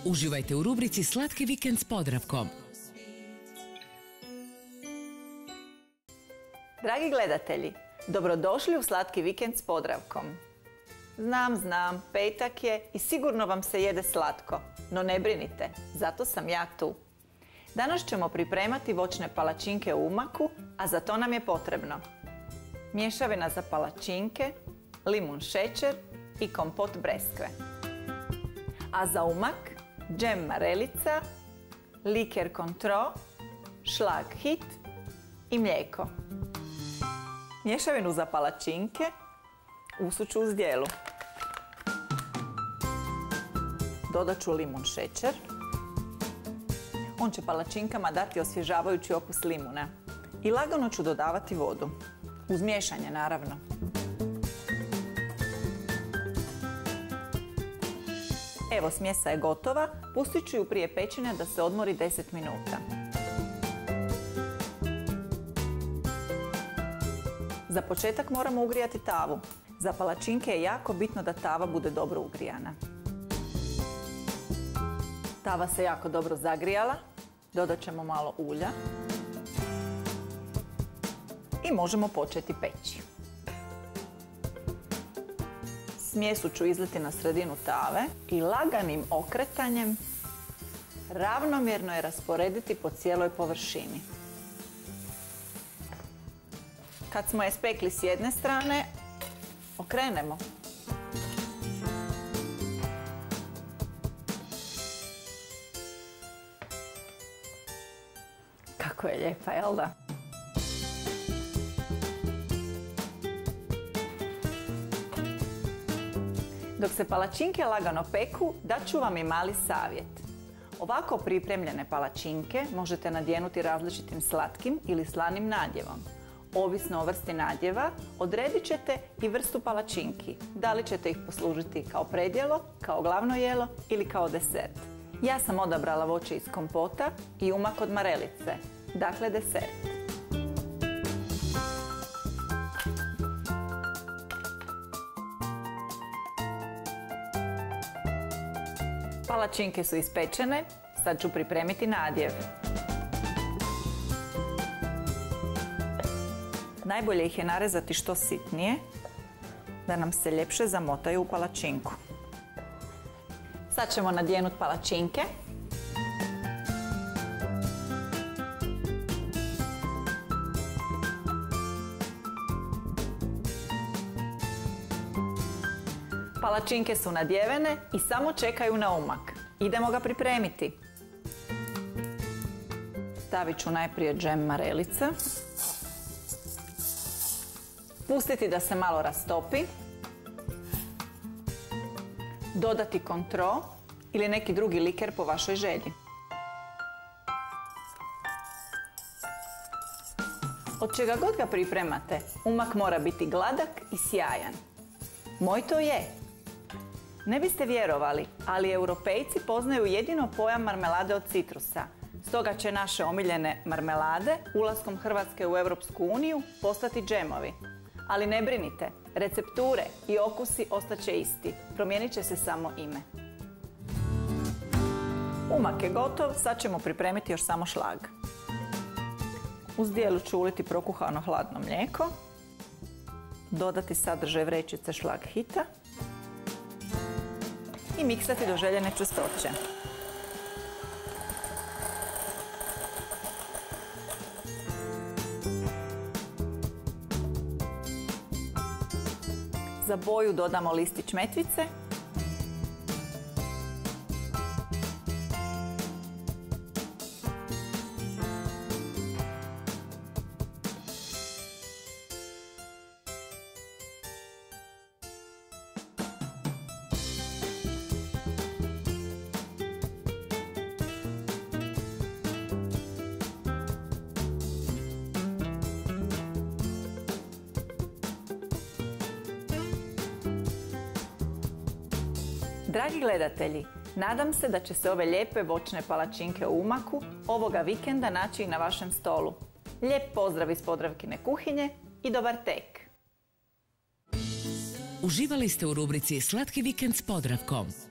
Uživajte u rubrici Slatki vikend s Podravkom. Dragi gledatelji, dobrodošli u Slatki vikend s Podravkom. Znam, petak je i sigurno vam se jede slatko, no ne brinite, zato sam ja tu. Danas ćemo pripremati voćne palačinke u umaku, a za to nam je potrebno mješavina za palačinke, limun, šećer i kompot breskve. A za umak džem marelica, liker Cointreau, šlag hit i mlijeko. Mješavinu za palačinke usuću u zdjelu. Dodat ću limun, šećer. On će palačinkama dati osvježavajući okus limuna. I lagano ću dodavati vodu. Uz miješanje, naravno. Evo, smjesa je gotova. Pustit ću ju prije pečenja da se odmori 10 minuta. Za početak moramo ugrijati tavu. Za palačinke je jako bitno da tava bude dobro ugrijana. Tava se jako dobro zagrijala. Dodat ćemo malo ulja. I možemo početi peći. Smjesu ću izliti na sredinu tave i laganim okretanjem ravnomjerno je rasporediti po cijeloj površini. Kad smo je spekli s jedne strane, okrenemo. Kako je lijepa, jel da? Dok se palačinke lagano peku, dat ću vam i mali savjet. Ovako pripremljene palačinke možete nadjenuti različitim slatkim ili slanim nadjevom. Ovisno o vrsti nadjeva, odredit ćete i vrstu palačinki. Da li ćete ih poslužiti kao predjelo, kao glavno jelo ili kao desert. Ja sam odabrala voće iz kompota i umak od marelice, dakle desert. Palačinke su ispečene, sad ću pripremiti nadjev. Najbolje ih je narezati što sitnije, da nam se ljepše zamotaju u palačinku. Sad ćemo nadjenuti palačinke. Palačinke su nadjevene i samo čekaju na umak. Idemo ga pripremiti. Stavit ću najprije džem marelica. Pustiti da se malo rastopi. Dodati Cointreau ili neki drugi liker po vašoj želji. Od čega god ga pripremate, umak mora biti gladak i sjajan. Moj to je. Ne biste vjerovali, ali Europejci poznaju jedino pojam marmelade od citrusa. Stoga će naše omiljene marmelade ulaskom Hrvatske u Europsku uniju postati džemovi. Ali ne brinite, recepture i okusi ostaće isti, promijenit će se samo ime. Umak je gotov, sad ćemo pripremiti još samo šlag. U zdjelu ću uliti prokuhano hladno mlijeko, dodati sadržaj vrećice šlag hita i miksati do željene čvrstoće. Za boju dodamo listić metvice. Dragi gledatelji, nadam se da će se ove lijepe voćne palačinke u umaku ovoga vikenda naći i na vašem stolu. Lijep pozdrav iz Podravkine kuhinje i dobar tek! Uživali ste u rubrici Slatki vikend s Podravkom.